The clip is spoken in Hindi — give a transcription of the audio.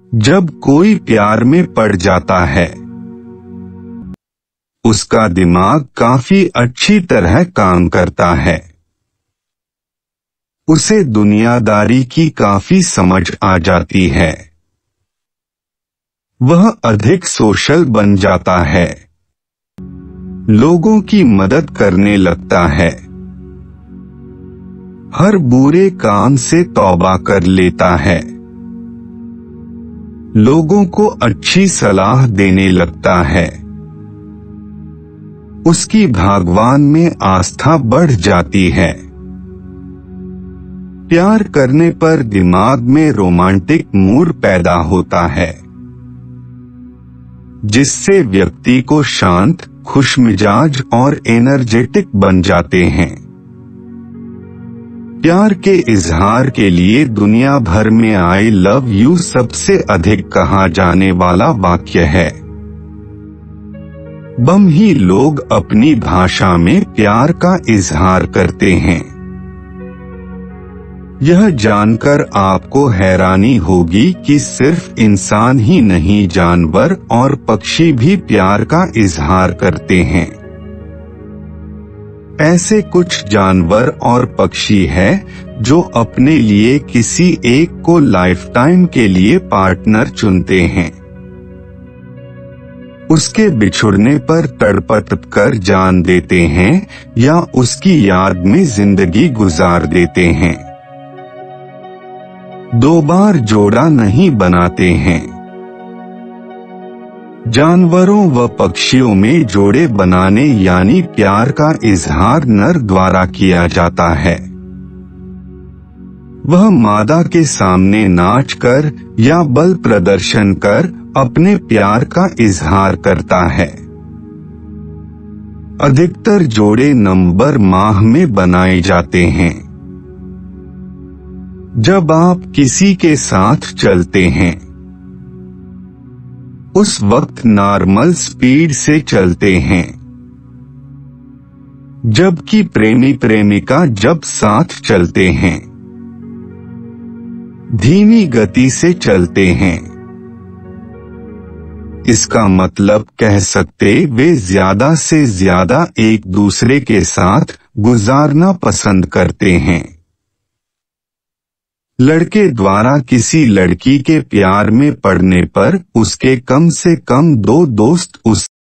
जब कोई प्यार में पड़ जाता है, उसका दिमाग काफी अच्छी तरह काम करता है। उसे दुनियादारी की काफी समझ आ जाती है। वह अधिक सोशल बन जाता है। लोगों की मदद करने लगता है। हर बुरे काम से तौबा कर लेता है। लोगों को अच्छी सलाह देने लगता है। उसकी भगवान में आस्था बढ़ जाती है। प्यार करने पर दिमाग में रोमांटिक मूड पैदा होता है, जिससे व्यक्ति को शांत, खुशमिजाज और एनर्जेटिक बन जाते हैं। प्यार के इजहार के लिए दुनिया भर में आई लव यू सबसे अधिक कहा जाने वाला वाक्य है। बम ही लोग अपनी भाषा में प्यार का इजहार करते हैं। यह जानकर आपको हैरानी होगी कि सिर्फ इंसान ही नहीं, जानवर और पक्षी भी प्यार का इजहार करते हैं। ऐसे कुछ जानवर और पक्षी हैं जो अपने लिए किसी एक को लाइफटाइम के लिए पार्टनर चुनते हैं। उसके बिछुड़ने पर तड़प कर जान देते हैं या उसकी याद में जिंदगी गुजार देते हैं। दो बार जोड़ा नहीं बनाते हैं। जानवरों व पक्षियों में जोड़े बनाने यानी प्यार का इजहार नर द्वारा किया जाता है। वह मादा के सामने नाचकर या बल प्रदर्शन कर अपने प्यार का इजहार करता है। अधिकतर जोड़े नवंबर माह में बनाए जाते हैं। जब आप किसी के साथ चलते हैं, उस वक्त नॉर्मल स्पीड से चलते हैं, जबकि प्रेमी प्रेमिका जब साथ चलते हैं, धीमी गति से चलते हैं। इसका मतलब कह सकते वे ज्यादा से ज्यादा एक दूसरे के साथ गुजारना पसंद करते हैं। लड़के द्वारा किसी लड़की के प्यार में पड़ने पर उसके कम से कम 2 दोस्त उस